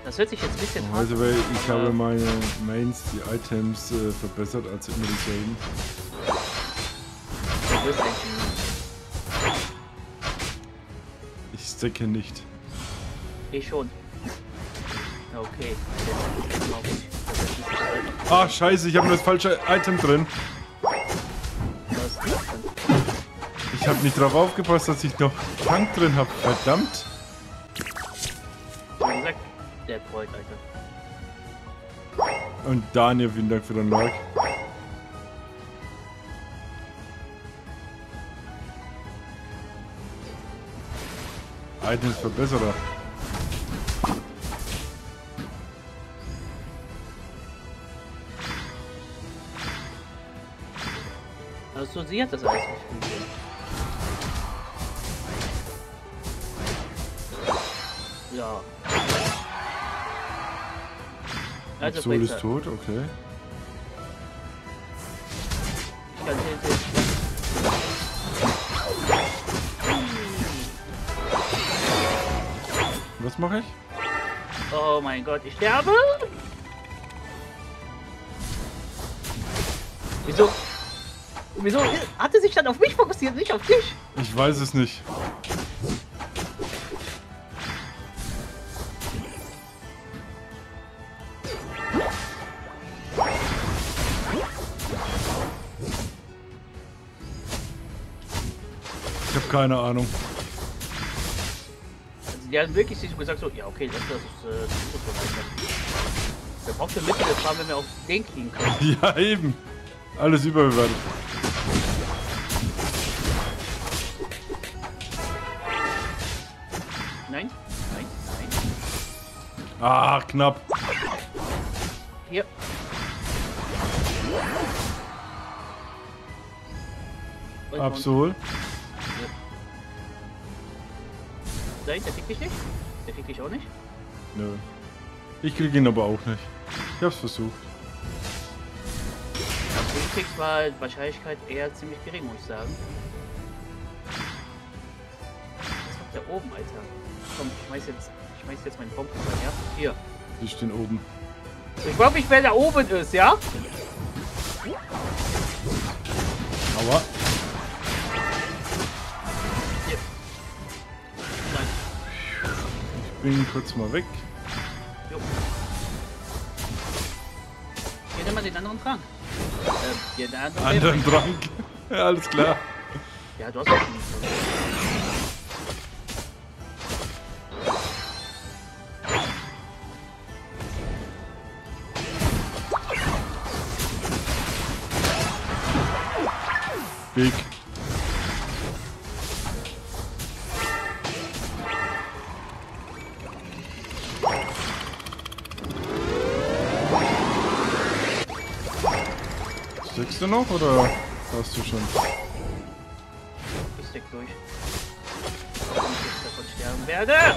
Das hört sich jetzt ein bisschen hart Also, an. weil ich habe meine Mains, die Items, verbessert, also immer dieselben. Du bist ein Genie. Ich stecke nicht. Ich schon. Okay. Ah, scheiße, ich habe nur das falsche Item drin. Was ist das denn? Ich habe nicht drauf aufgepasst, dass ich noch Tank drin habe. Verdammt. Wie gesagt, der Freund, Alter. Und Daniel, vielen Dank für dein Like. Items Verbesserer. Also sie hat das alles gespielt. Ja. Also Soul ist tot, okay. Ich kann sehen. Was mache ich? Oh mein Gott, ich sterbe! Wieso? Wieso hat er sich dann auf mich fokussiert, nicht auf dich? Ich weiß es nicht. Ich habe keine Ahnung. Also die haben wirklich sich gesagt so, ja okay, das ist gut so. Wer braucht für Mittel fahren, wenn wir auf den kriegen können? Ja, eben. Alles überbewertet. Nein, nein, nein. Ah, knapp. Hier. Und- Absol. Nein, der kriegt dich nicht. Der kriegt dich auch nicht. Nö. Ich krieg ihn aber auch nicht. Ich hab's versucht. Du kriegst mal Wahrscheinlichkeit eher ziemlich gering, muss ich sagen. Was macht der oben, Alter? Komm, ich schmeiß jetzt meinen Bomben rein, ja? Hier. Die stehen oben. Ich glaube nicht, wer da oben ist, ja? Aua. Hier. Nein. Ich bin kurz mal weg. Jo. Hier, nimm mal den anderen Trank. Hier, der andere. Anderen Trank. Ja, alles klar. Ja, du hast auch schon. Weg. Steckst du noch oder hast du schon? Ich steck durch. Wenn ich jetzt davon sterben werde!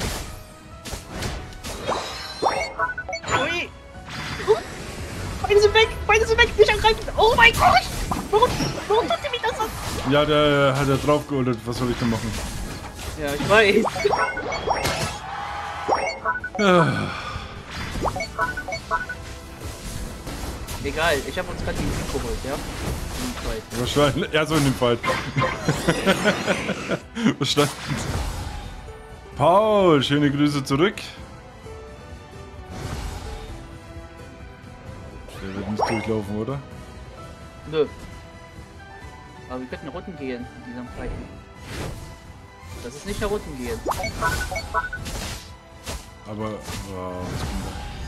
Ui! Beide sind weg! Beide sind weg! Nicht angreifen! Oh mein Gott! Warum tut ihr mich das an? Ja, der hat ja drauf geholt. Was soll ich denn machen? Ja, ich weiß. Ah, Egal, ich habe uns gerade den Sieg geholt, ja? Im Fight. wahrscheinlich. Ja, so in dem Fall. Verstanden. Paul, schöne Grüße zurück. Der wird nicht durchlaufen, oder? Nö. Aber wir könnten nach unten gehen in diesem Fight. Das ist nicht nach unten gehen. Aber, wow, was kommt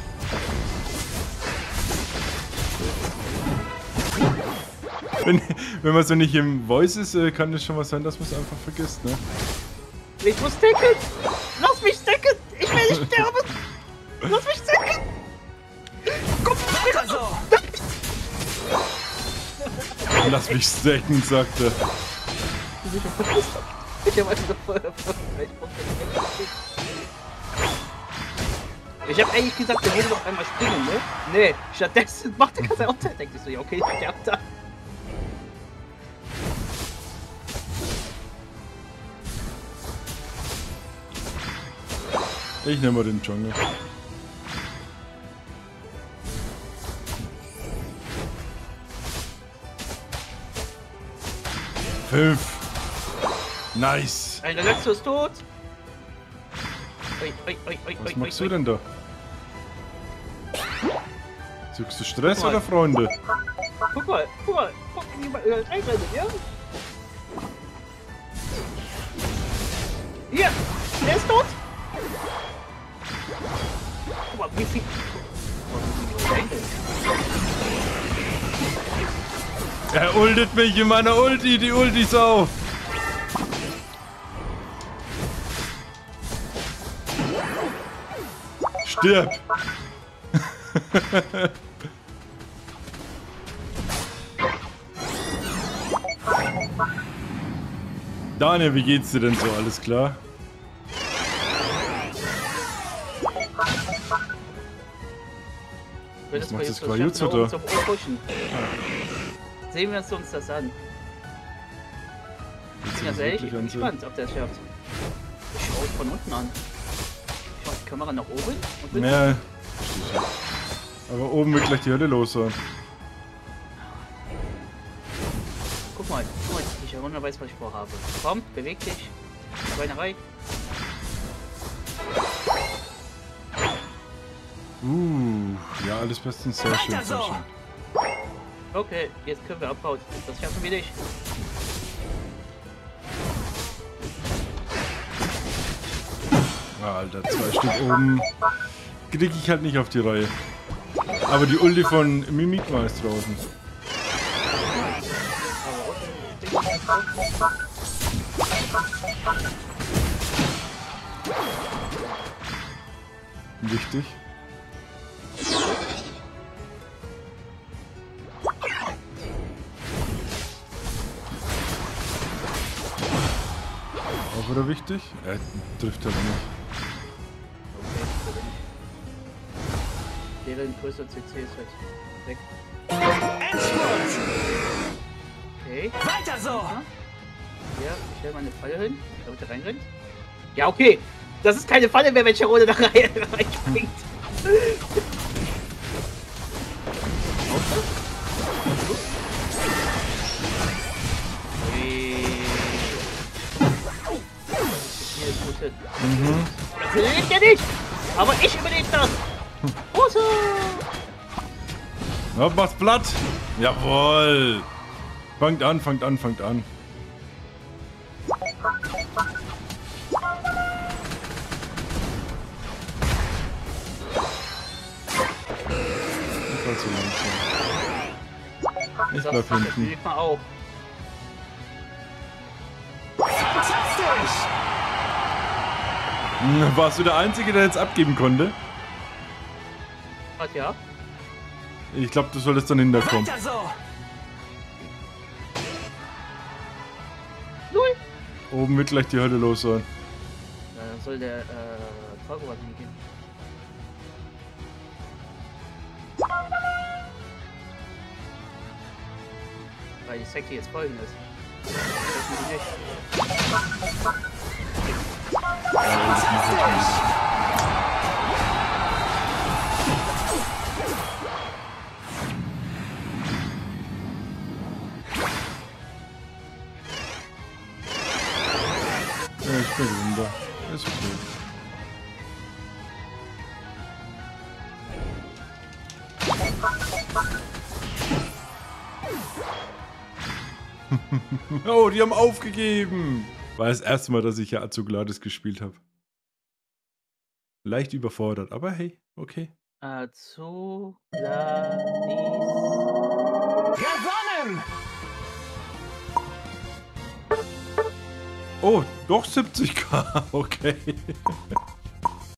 da? Wenn man so nicht im Voice ist, kann es schon was sein, dass man es einfach vergisst, ne? Ich muss stacken! Lass mich stacken! Ich will nicht sterben! Lass mich stacken! Komm, weiter so! Lass mich stacken, sagt er. Ich hab einfach Ich hab eigentlich gesagt, der würde noch einmal springen, ne? Nee, stattdessen macht er ganz unter. Denkt sich so, ja okay, ich sterb da. Ich nehme mal den Jungle. 5. Nice. Ein letzter ist tot. Ui, ui, ui, ui, Was ui, machst ui, du denn da? Suchst du Stress Guck mal. oder Freunde? Guck mal, wie man reinrennt, ja? Hier, der ist tot. Guck mal, wie viel... Er ultet mich in meiner Ulti, die Ulti-Sau. Stirb. Daniel, wie geht's dir denn so? Alles klar? Was macht das Quajutsu da? Sehen wir uns das an. Ich bin ganz ehrlich, ich bin gespannt, ob der es schafft. Ich schaue von unten an. Ich mache die Kamera nach oben und bin... Ja. Aber oben wird gleich die Hölle los sein. Guck mal, ich Runde weiß, was ich vorhabe. Komm, beweg dich. Schweinerei. Ja, alles bestens, sehr schön, sehr schön. Okay, jetzt können wir abhauen. Das schaffen wir nicht. Alter, 2 Stück oben. Krieg ich halt nicht auf die Reihe. Aber die Ulti von Mimikma ist draußen. Wichtig. Auch wieder wichtig? Er trifft halt nicht. Deren größer CC ist halt weg. Okay. Weiter so! Ja, ich stelle mal eine Falle hin, damit er reinrennt. Ja, okay. Das ist keine Falle mehr, welche Runde da reinspringt. Das überlebt ja nicht! Aber ich überlebe das! Große! Ja, mach's platt! Jawohl! Fangt an, fangt an, fangt an. Das war zu langsam. Ich bleib hinten. Das mal auch. Warst du der Einzige, der jetzt abgeben konnte? Was, ja? Ich glaube, du solltest dann hinterkommen. Weiter so! Null! Oben wird gleich die Hölle los sein. Dann soll der Fahrrad hingehen. Weil die Sekte jetzt folgen ist. Das wissen die nicht. Ja, ich bin runter. Ist okay. Oh, die haben aufgegeben. War das erste Mal, dass ich ja Azugladis gespielt habe. Leicht überfordert, aber hey, okay. Azugladis. Gewonnen! Oh, doch 70k, okay.